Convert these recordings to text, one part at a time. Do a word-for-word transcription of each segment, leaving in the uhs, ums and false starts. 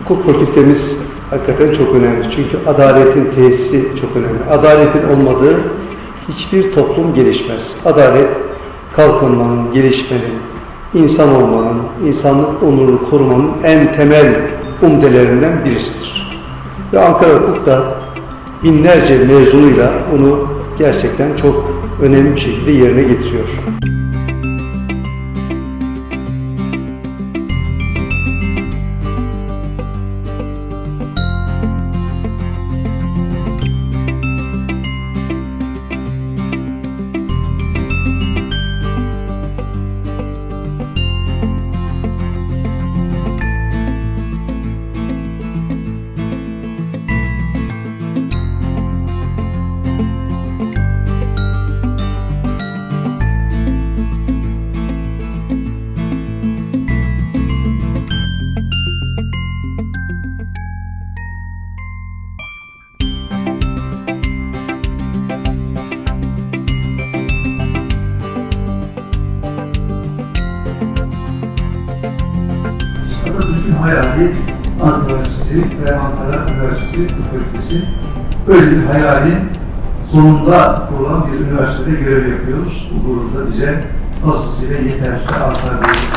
Hukuk fakültemiz hakikaten çok önemli. Çünkü adaletin tesisi çok önemli. Adaletin olmadığı hiçbir toplum gelişmez. Adalet, kalkınmanın, gelişmenin, insan olmanın, insanlık onurunu korumanın en temel umdelerinden birisidir. Ve Ankara Hukuk da binlerce mezunuyla bunu gerçekten çok önemli bir şekilde yerine getiriyor. Atatürk'ün hayali Ankara Üniversitesi ve Ankara Üniversitesi Tıp Fakültesi. Böyle bir hayalin sonunda kurulan bir üniversitede görev yapıyoruz. Bu gurur da bize fazlasıyla yeter ve artar diyoruz.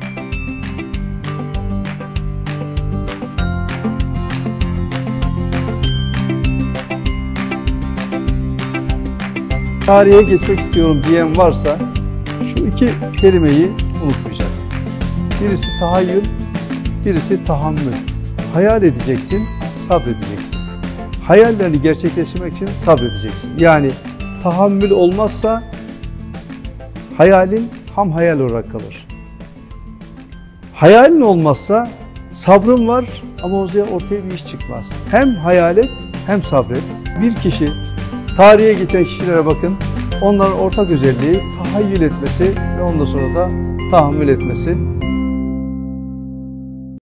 Tarihe geçmek istiyorum diyen varsa şu iki kelimeyi unutmayacak. Birisi tahayyül, birisi tahammül. Hayal edeceksin, sabredeceksin. Hayallerini gerçekleştirmek için sabredeceksin. Yani tahammül olmazsa hayalin ham hayal olarak kalır. Hayalin olmazsa sabrın var ama ortaya bir iş çıkmaz. Hem hayal et hem sabret. Bir kişi, tarihe geçen kişilere bakın, onların ortak özelliği tahayyül etmesi ve ondan sonra da tahammül etmesi.